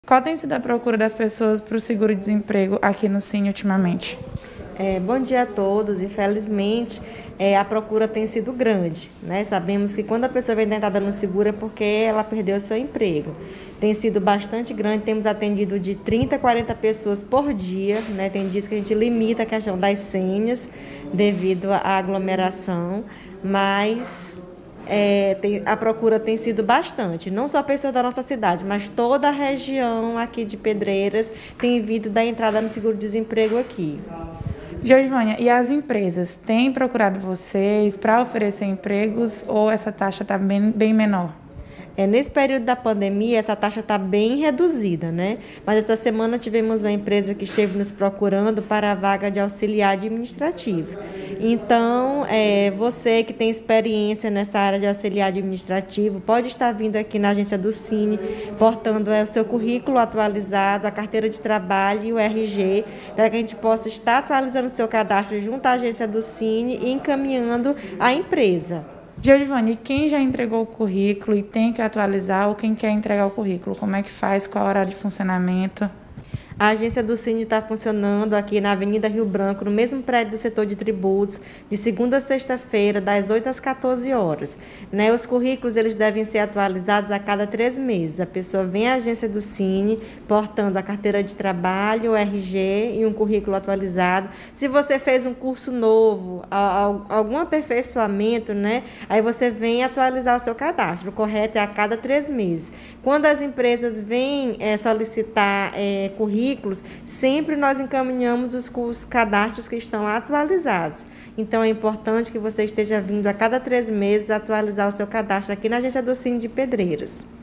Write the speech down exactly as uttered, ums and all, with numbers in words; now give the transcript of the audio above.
Qual tem sido a procura das pessoas para o seguro-desemprego aqui no Cine ultimamente? É, bom dia a todos. Infelizmente, é, a procura tem sido grande, né? Sabemos que quando a pessoa vem tentada no seguro é porque ela perdeu o seu emprego. Tem sido bastante grande, temos atendido de trinta a quarenta pessoas por dia, né? Tem dias que a gente limita a questão das senhas devido à aglomeração, mas é, tem, a procura tem sido bastante. Não só pessoas da nossa cidade, mas toda a região aqui de Pedreiras tem vindo da entrada no seguro-desemprego aqui. Geovânia, e as empresas têm procurado vocês para oferecer empregos ou essa taxa está bem, bem menor? É, nesse período da pandemia, essa taxa está bem reduzida, né? Mas essa semana tivemos uma empresa que esteve nos procurando para a vaga de auxiliar administrativo. Então, é, você que tem experiência nessa área de auxiliar administrativo, pode estar vindo aqui na agência do Cine, portando é, o seu currículo atualizado, a carteira de trabalho e o R G, para que a gente possa estar atualizando o seu cadastro junto à agência do Cine e encaminhando a empresa. Geovânia, quem já entregou o currículo e tem que atualizar, ou quem quer entregar o currículo, como é que faz, qual é o horário de funcionamento? A agência do Cine está funcionando aqui na Avenida Rio Branco, no mesmo prédio do setor de tributos, de segunda a sexta-feira, das oito às quatorze horas. Né? Os currículos eles devem ser atualizados a cada três meses. A pessoa vem à agência do Cine, portando a carteira de trabalho, o R G e um currículo atualizado. Se você fez um curso novo, algum aperfeiçoamento, né? Aí você vem atualizar o seu cadastro. O correto é a cada três meses. Quando as empresas vêm é, solicitar é, currículos, sempre nós encaminhamos os, os cadastros que estão atualizados. Então, é importante que você esteja vindo a cada três meses atualizar o seu cadastro aqui na agência do Cine de Pedreiras.